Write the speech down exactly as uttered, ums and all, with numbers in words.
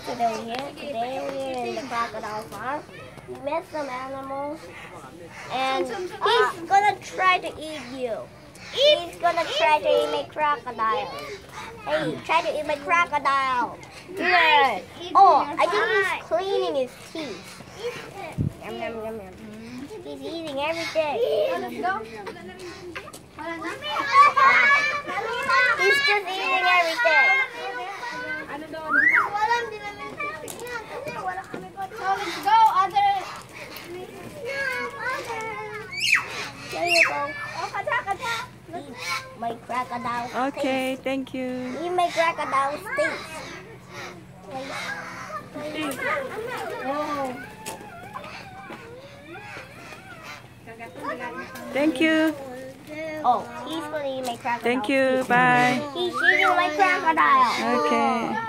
today here. Today we're in the Crocodile Farm. We met some animals, and he's gonna try to eat you. He's gonna try to eat my crocodile. Hey, try to eat my crocodile. Good. Oh, I think he's cleaning his teeth. Yum, yum, yum, yum. He's eating everything. He's just eating everything. Let's go, other. There you go. Eat my crocodile. Okay, steak. thank you. Eat my crocodile steak. Oh. Thank you. Oh, he's gonna eat my crocodile. Thank you. Bye. He's eating my crocodile. Okay.